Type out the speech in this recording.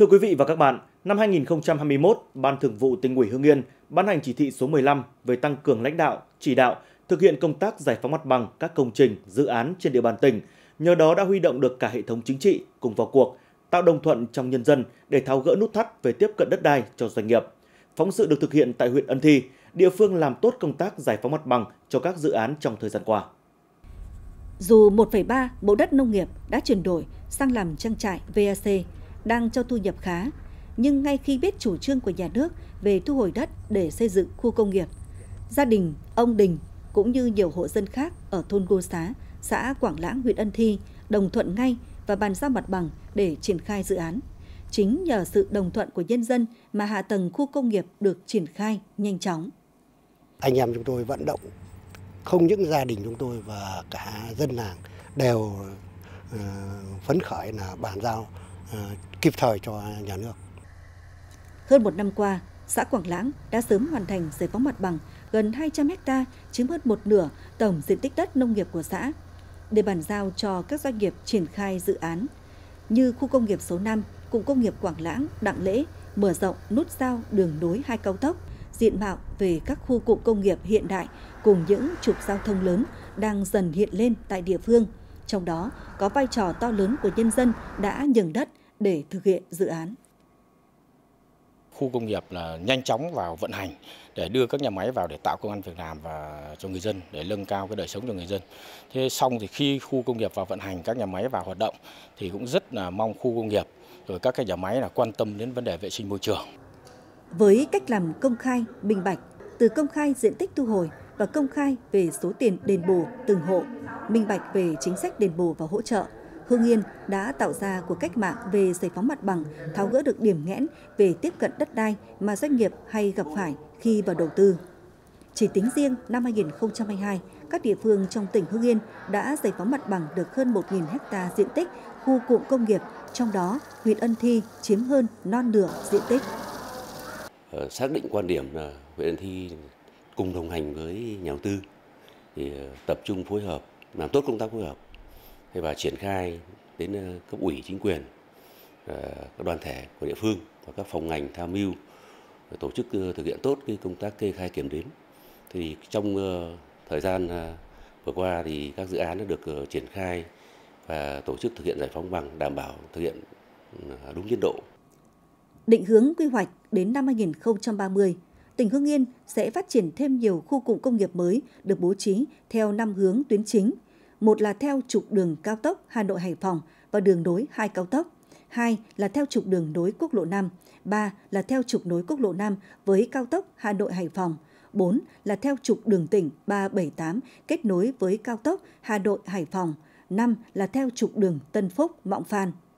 Thưa quý vị và các bạn, năm 2021, Ban Thường vụ Tỉnh ủy Hưng Yên ban hành chỉ thị số 15 về tăng cường lãnh đạo, chỉ đạo, thực hiện công tác giải phóng mặt bằng các công trình, dự án trên địa bàn tỉnh. Nhờ đó đã huy động được cả hệ thống chính trị cùng vào cuộc, tạo đồng thuận trong nhân dân để tháo gỡ nút thắt về tiếp cận đất đai cho doanh nghiệp. Phóng sự được thực hiện tại huyện Ân Thi, địa phương làm tốt công tác giải phóng mặt bằng cho các dự án trong thời gian qua. Dù 1,3 mẫu đất nông nghiệp đã chuyển đổi sang làm trang trại VAC, đang cho thu nhập khá, nhưng ngay khi biết chủ trương của nhà nước về thu hồi đất để xây dựng khu công nghiệp, gia đình ông Đình cũng như nhiều hộ dân khác ở thôn Gô Xá, xã Quảng Lãng, huyện Ân Thi đồng thuận ngay và bàn giao mặt bằng để triển khai dự án. Chính nhờ sự đồng thuận của nhân dân mà hạ tầng khu công nghiệp được triển khai nhanh chóng. Anh em chúng tôi vận động, không những gia đình chúng tôi và cả dân làng đều phấn khởi là bàn giao kịp thời cho nhà nước. Hơn một năm qua, xã Quảng Lãng đã sớm hoàn thành giải phóng mặt bằng gần 200 ha, chiếm hơn một nửa tổng diện tích đất nông nghiệp của xã, để bàn giao cho các doanh nghiệp triển khai dự án như khu công nghiệp số 5, cụm công nghiệp Quảng Lãng, Đặng Lễ, mở rộng nút giao đường nối 2 cao tốc, diện mạo về các khu cụm công nghiệp hiện đại cùng những trục giao thông lớn đang dần hiện lên tại địa phương. Trong đó có vai trò to lớn của nhân dân đã nhường đất để thực hiện dự án. Khu công nghiệp là nhanh chóng vào vận hành để đưa các nhà máy vào để tạo công ăn việc làm và cho người dân, để nâng cao cái đời sống cho người dân. Thế xong thì khi khu công nghiệp vào vận hành, các nhà máy vào hoạt động thì cũng rất là mong khu công nghiệp rồi các cái nhà máy là quan tâm đến vấn đề vệ sinh môi trường. Với cách làm công khai, minh bạch, từ công khai diện tích thu hồi và công khai về số tiền đền bù từng hộ, minh bạch về chính sách đền bù và hỗ trợ, Hưng Yên đã tạo ra cuộc cách mạng về giải phóng mặt bằng, tháo gỡ được điểm nghẽn về tiếp cận đất đai mà doanh nghiệp hay gặp phải khi vào đầu tư. Chỉ tính riêng năm 2022, các địa phương trong tỉnh Hưng Yên đã giải phóng mặt bằng được hơn 1.000 ha diện tích khu cụm công nghiệp, trong đó huyện Ân Thi chiếm hơn non nửa diện tích. Xác định quan điểm là huyện Ân Thi cùng đồng hành với nhà đầu tư thì tập trung phối hợp, làm tốt công tác phối hợp và triển khai đến cấp ủy chính quyền, các đoàn thể của địa phương và các phòng ngành tham mưu tổ chức thực hiện tốt cái công tác kê khai kiểm đếm. Thì trong thời gian vừa qua thì các dự án đã được triển khai và tổ chức thực hiện giải phóng bằng, đảm bảo thực hiện đúng tiến độ. Định hướng quy hoạch đến năm 2030, tỉnh Hưng Yên sẽ phát triển thêm nhiều khu cụm công nghiệp mới được bố trí theo 5 hướng tuyến chính. Một là theo trục đường cao tốc Hà Nội - Hải Phòng và đường nối 2 cao tốc. 2 là theo trục đường nối quốc lộ 5. 3 là theo trục nối quốc lộ 5 với cao tốc Hà Nội - Hải Phòng. 4 là theo trục đường tỉnh 378 kết nối với cao tốc Hà Nội - Hải Phòng. 5 là theo trục đường Tân Phúc - Mọng Phan.